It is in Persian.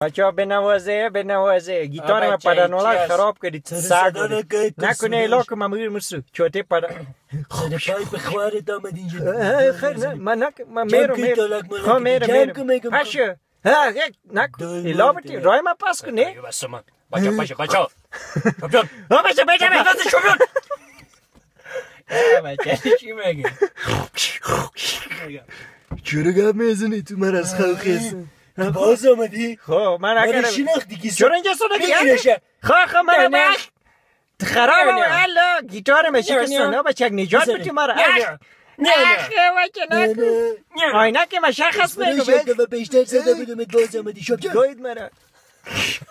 بچه‌ها بنوازه گیتار ما پدرنولا خراب کردید سگ نکنه ایلاکو ممیر مرسو چوته پدر سر پای بخواره دامد اینجا خیر من میرم هشو نکن ایلا بتی رای ما پس کنه بچه چی میگه چرا گپ میزنی تو من از خوخیست باز آمدی؟ خب من اگر شناختی که چرا اینجا سنگی؟ خب من باش خراب والا گیتار مشکستن بچه نجات بدی مرا نه آینه که مشخص بگو بیشتر زده بدومت باز آمدی شب گوید مرا